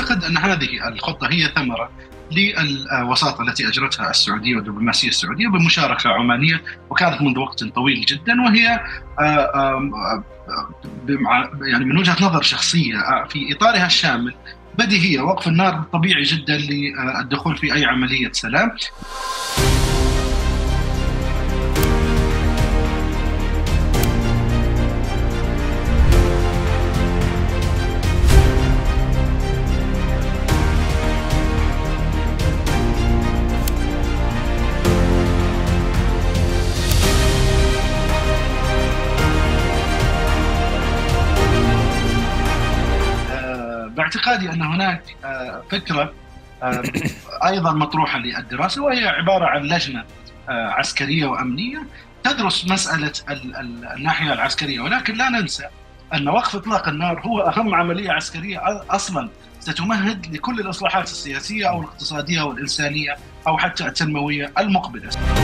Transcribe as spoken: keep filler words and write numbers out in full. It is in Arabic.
أعتقد أن هذه الخطة هي ثمرة للوساطة التي أجرتها السعودية والدبلوماسية السعودية بمشاركة عمانية، وكانت منذ وقت طويل جدا، وهي يعني من وجهة نظر شخصية في إطارها الشامل بديهية. وقف النار طبيعي جدا للدخول في أي عملية سلام. باعتقادي أن هناك فكرة أيضا مطروحة للدراسة، وهي عبارة عن لجنة عسكرية وأمنية تدرس مسألة الناحية العسكرية، ولكن لا ننسى أن وقف إطلاق النار هو أهم عملية عسكرية أصلا ستمهد لكل الإصلاحات السياسية أو الاقتصادية أو الإنسانية أو حتى التنموية المقبلة.